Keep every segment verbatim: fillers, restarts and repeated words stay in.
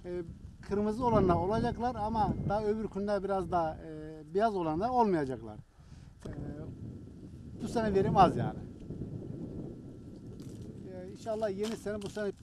E, kırmızı olanlar olacaklar ama daha öbür günler biraz daha e, beyaz olanlar olmayacaklar. E, bu sene verim az yani. E, inşallah yeni sene bu sene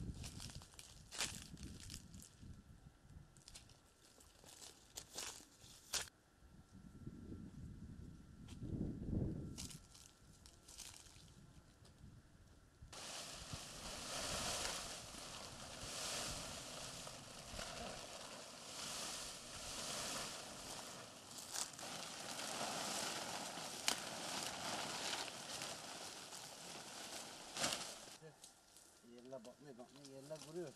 Yerine bakmıyor bakmıyor yerine vuruyor.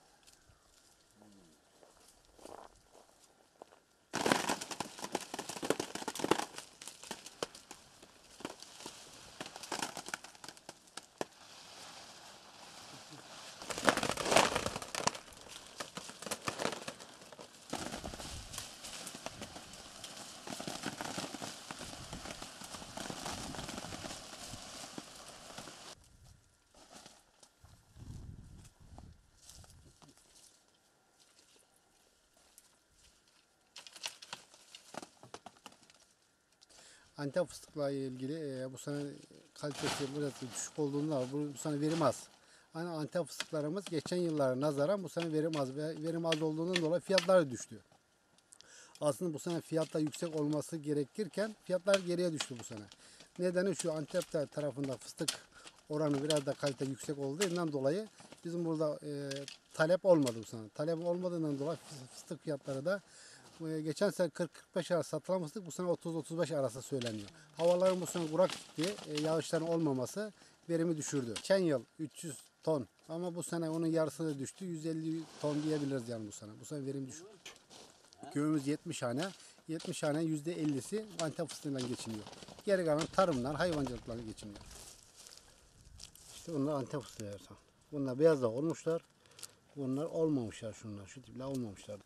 Antep fıstıkla ilgili e, bu sene kalitesi biraz düşük olduğunda bu, bu sene verim az. Hani Antep fıstıklarımız geçen yıllara nazaran bu sene verim az ve verim az olduğundan dolayı fiyatlar da düştü. Aslında bu sene fiyatlar yüksek olması gerekirken fiyatlar geriye düştü bu sene. Nedeni şu, Antep tarafında fıstık oranı biraz da kalite yüksek olduğundan dolayı bizim burada e, talep olmadı bu sene. Talep olmadığından dolayı fıstık fiyatları da e, geçen sene kırk kırk beş arası satılan fıstık bu sene otuz otuz beş arası söyleniyor. Havaların bu sene kurak gitti, e, yağışların olmaması verimi düşürdü. Geçen yıl üç yüz ton ama bu sene onun yarısına düştü. yüz elli ton diyebiliriz yani bu sene. Bu sene verim düşük. Köyümüz yetmiş hane. yetmiş hane yüzde ellisi Antep fıstığından geçiniyor. Geri kalan tarımlar, hayvancılıkla geçiniyor. İşte bunlar Antep fıstığı yersen. Bunlar beyaz da olmuşlar. Bunlar olmamışlar şunlar. Şu tipler olmamışlar.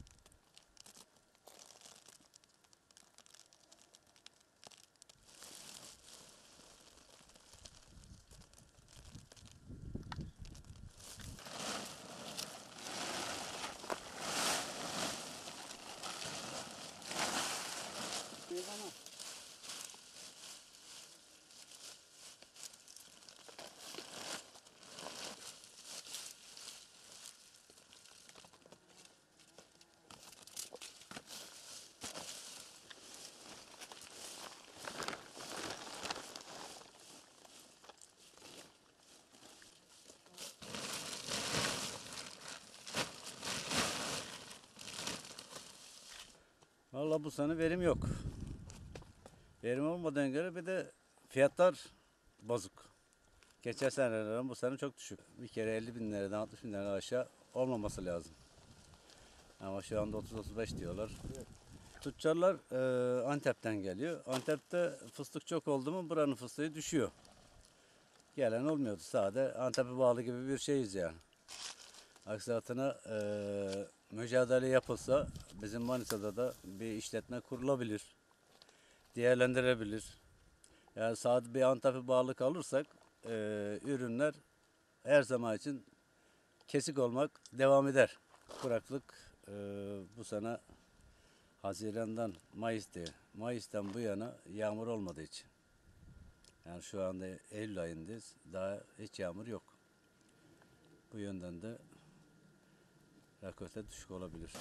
Vallahi bu sene verim yok. Verim olmadığına göre bir de fiyatlar bozuk. Geçen senelerin bu sene çok düşük. Bir kere elli bin liradan altmış bin liradan aşağı olmaması lazım. Ama şu anda otuz otuz beş diyorlar. Evet. Tüccarlar e, Antep'ten geliyor. Antep'te fıstık çok oldu mu buranın fıstığı düşüyor. Gelen olmuyordu. Sade Antep'e bağlı gibi bir şeyiz yani. Aksi hatına e, mücadele yapılsa bizim Manisa'da da bir işletme kurulabilir. Değerlendirebilir. Yani sadece bir Antep'e bağlı kalırsak e, ürünler her zaman için kesik olmak devam eder. Kuraklık e, bu sene Haziran'dan Mayıs diye. Mayıs'tan bu yana yağmur olmadığı için. Yani şu anda Eylül ayındayız. Daha hiç yağmur yok. Bu yönden de rekolte düşük olabilir.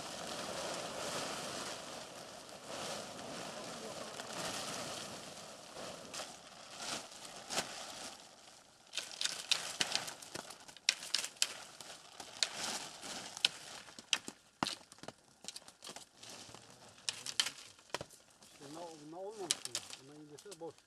Bunlar, bunlar olmamış. Bunların incesi boş.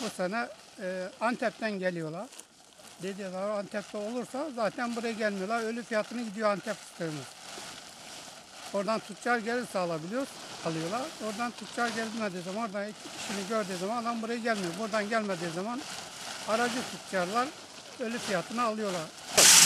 bu sene e, Antep'ten geliyorlar. Dediler Antep'te olursa zaten buraya gelmiyorlar. Ölü fiyatını gidiyor Antep fıstığımız. Oradan tüccar gelirse alabiliyoruz, alıyorlar. Oradan tüccar gelmediği zaman, oradan işini gördüğü zaman adam buraya gelmiyor. Buradan gelmediği zaman aracı tüccarlar ölü fiyatını alıyorlar.